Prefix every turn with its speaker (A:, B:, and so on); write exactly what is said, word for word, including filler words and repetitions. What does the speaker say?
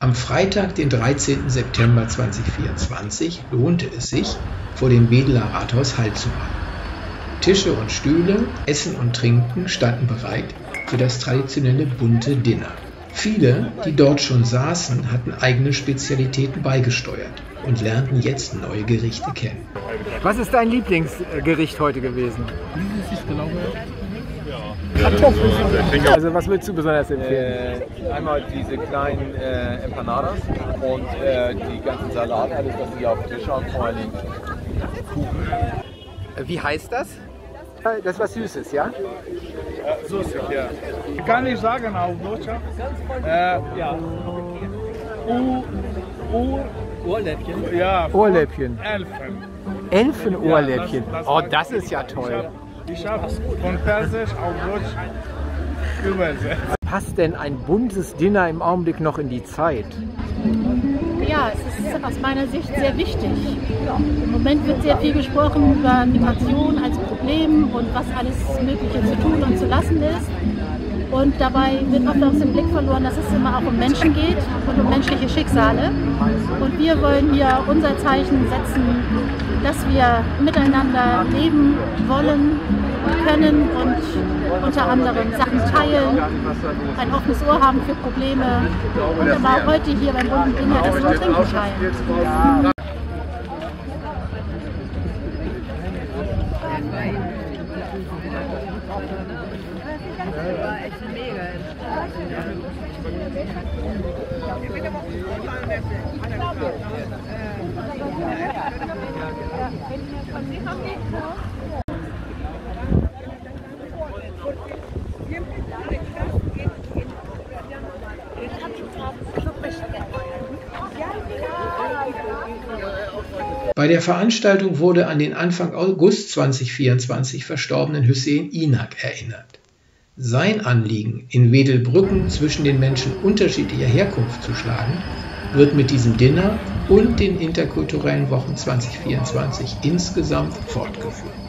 A: Am Freitag, den dreizehnten September zweitausendvierundzwanzig, lohnte es sich, vor dem Wedeler Rathaus Halt zu machen. Tische und Stühle, Essen und Trinken standen bereit für das traditionelle bunte Dinner. Viele, die dort schon saßen, hatten eigene Spezialitäten beigesteuert und lernten jetzt neue Gerichte kennen.
B: Was ist dein Lieblingsgericht heute gewesen?
C: Ich glaube,
B: Kartoffeln. Also was würdest du besonders empfehlen?
D: Äh, einmal diese kleinen äh, Empanadas und äh, die ganzen Salate, alles was sie auf dem Tisch haben, vor allem Kuchen.
B: Wie heißt das? Das ist was Süßes, ja?
C: äh, Süßig, ja. Kann ich sagen auf Deutsch? Äh, ja. U, U,
E: Ohrläppchen?
C: Ja.
B: Ohrläppchen.
C: Elfen.
B: Elfenohrläppchen.
C: Ja, das, das
B: Oh,
C: war-
B: das ist ja toll.
C: Ich habe von Persisch auf Deutsch übersetzt.
B: Passt denn ein buntes Dinner im Augenblick noch in die Zeit?
F: Ja, es ist aus meiner Sicht sehr wichtig. Im Moment wird sehr viel gesprochen über Migration als Problem und was alles Mögliche zu tun und zu lassen ist. Und dabei wird oft aus dem Blick verloren, dass es immer auch um Menschen geht und um menschliche Schicksale. Und wir wollen hier unser Zeichen setzen, dass wir miteinander leben wollen, können und unter anderem Sachen teilen, ein offenes Ohr haben für Probleme und aber auch heute hier beim bunten Dinner das Wort Trinken teilen.
A: Bei der Veranstaltung wurde an den Anfang August zweitausendvierundzwanzig verstorbenen Hüseyin Inak erinnert. Sein Anliegen, in Wedelbrücken zwischen den Menschen unterschiedlicher Herkunft zu schlagen, wird mit diesem Dinner und den interkulturellen Wochen zweitausendvierundzwanzig insgesamt fortgeführt.